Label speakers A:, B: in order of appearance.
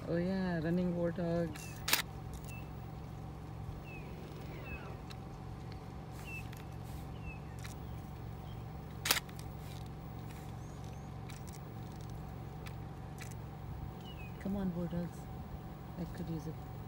A: Oh yeah, running warthogs. Come on, warthogs. I could use it.